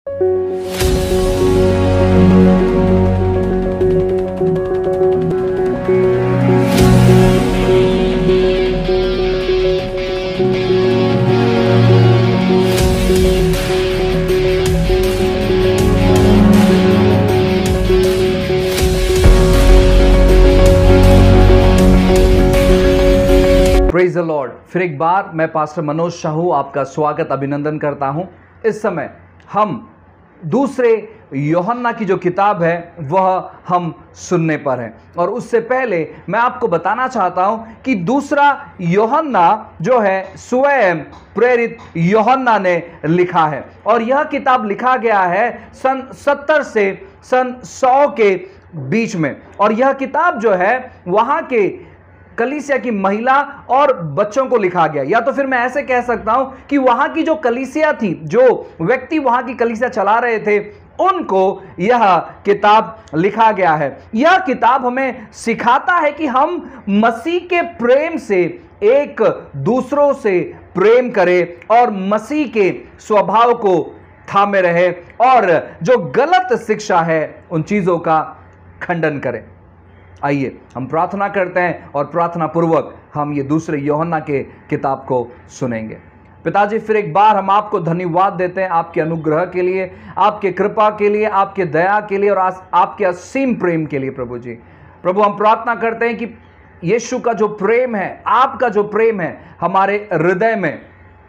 Praise the Lord. फिर एक बार मैं पास्टर मनोज शाहू आपका स्वागत अभिनंदन करता हूं। इस समय हम दूसरे यूहन्ना की जो किताब है वह हम सुनने पर हैं, और उससे पहले मैं आपको बताना चाहता हूं कि दूसरा यूहन्ना जो है स्वयं प्रेरित यूहन्ना ने लिखा है, और यह किताब लिखा गया है सन 70 से सन 100 के बीच में। और यह किताब जो है वहां के कलीसिया की महिला और बच्चों को लिखा गया, या तो फिर मैं ऐसे कह सकता हूं कि वहां की जो कलीसिया थी, जो व्यक्ति वहां की कलीसिया चला रहे थे, उनको यह किताब लिखा गया है। यह किताब हमें सिखाता है कि हम मसीह के प्रेम से एक दूसरों से प्रेम करें और मसीह के स्वभाव को थामे रहे, और जो गलत शिक्षा है उन चीजों का खंडन करें। आइए हम प्रार्थना करते हैं और प्रार्थना पूर्वक हम ये दूसरे यूहन्ना के किताब को सुनेंगे। पिताजी, फिर एक बार हम आपको धन्यवाद देते हैं आपके अनुग्रह के लिए, आपके कृपा के लिए, आपके दया के लिए और आपके असीम प्रेम के लिए। प्रभु जी, प्रभु हम प्रार्थना करते हैं कि यीशु का जो प्रेम है, आपका जो प्रेम है हमारे हृदय में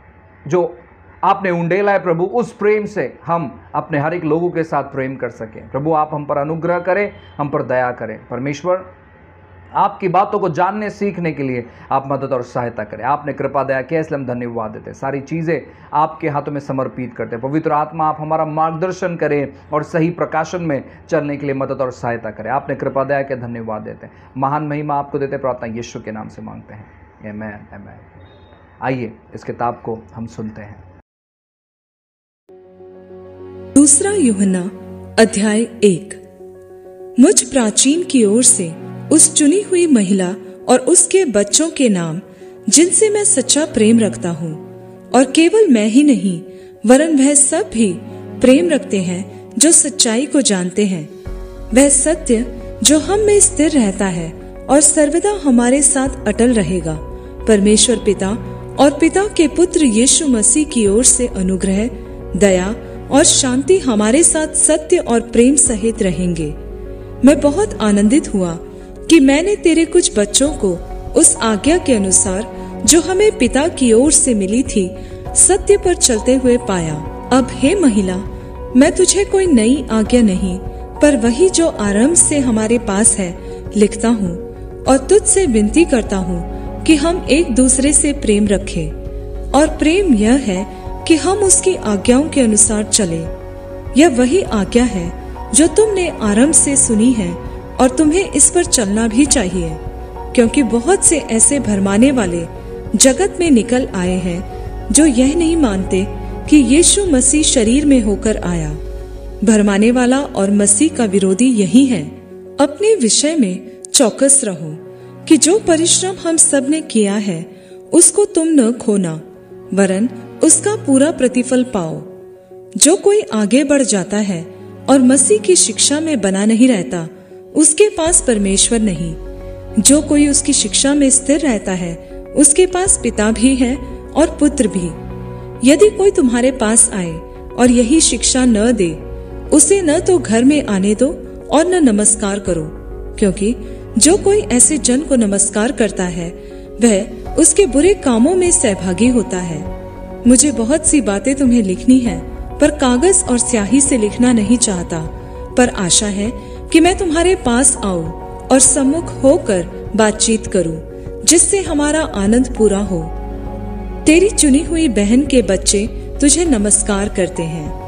जो आपने उंडेला है प्रभु, उस प्रेम से हम अपने हर एक लोगों के साथ प्रेम कर सकें। प्रभु आप हम पर अनुग्रह करें, हम पर दया करें। परमेश्वर, आपकी बातों को जानने सीखने के लिए आप मदद और सहायता करें। आपने कृपा दया किया, इसलिए हम धन्यवाद देते हैं। सारी चीज़ें आपके हाथों में समर्पित करते हैं। पवित्र आत्मा आप हमारा मार्गदर्शन करें और सही प्रकाशन में चलने के लिए मदद और सहायता करें। आपने कृपा दया के धन्यवाद देते हैं। महान महिमा आपको देते, प्रार्थना यीशु के नाम से मांगते हैं, आमीन आमीन। आइए इस किताब को हम सुनते हैं। दूसरा यूहन्ना अध्याय 1। मुझ प्राचीन की ओर से उस चुनी हुई महिला और उसके बच्चों के नाम, जिनसे मैं सच्चा प्रेम रखता हूँ, और केवल मैं ही नहीं वरन वह सब भी प्रेम रखते हैं जो सच्चाई को जानते हैं। वह सत्य जो हम में स्थिर रहता है और सर्वदा हमारे साथ अटल रहेगा। परमेश्वर पिता और पिता के पुत्र यीशु मसीह की ओर से अनुग्रह, दया और शांति हमारे साथ सत्य और प्रेम सहित रहेंगे। मैं बहुत आनंदित हुआ कि मैंने तेरे कुछ बच्चों को उस आज्ञा के अनुसार जो हमें पिता की ओर से मिली थी सत्य पर चलते हुए पाया। अब हे महिला, मैं तुझे कोई नई आज्ञा नहीं, पर वही जो आरंभ से हमारे पास है लिखता हूँ, और तुझसे विनती करता हूँ कि हम एक दूसरे से प्रेम रखें। और प्रेम यह है कि हम उसकी आज्ञाओं के अनुसार चले। यह वही आज्ञा है जो तुमने आरंभ से सुनी है, और तुम्हें इस पर चलना भी चाहिए, क्योंकि बहुत से ऐसे भरमाने वाले जगत में निकल आए हैं जो यह नहीं मानते कि यीशु मसीह शरीर में होकर आया। भरमाने वाला और मसीह का विरोधी यही है। अपने विषय में चौकस रहो कि जो परिश्रम हम सब ने किया है उसको तुम न खोना, वरन उसका पूरा प्रतिफल पाओ। जो कोई आगे बढ़ जाता है और मसीह की शिक्षा में बना नहीं रहता, उसके पास परमेश्वर नहीं। जो कोई उसकी शिक्षा में स्थिर रहता है, उसके पास पिता भी है और पुत्र भी। यदि कोई तुम्हारे पास आए और यही शिक्षा न दे, उसे न तो घर में आने दो और न नमस्कार करो, क्योंकि जो कोई ऐसे जन को नमस्कार करता है वह उसके बुरे कामों में सहभागी होता है। मुझे बहुत सी बातें तुम्हें लिखनी है, पर कागज और स्याही से लिखना नहीं चाहता, पर आशा है कि मैं तुम्हारे पास आऊं और सम्मुख होकर बातचीत करूं, जिससे हमारा आनंद पूरा हो। तेरी चुनी हुई बहन के बच्चे तुझे नमस्कार करते हैं।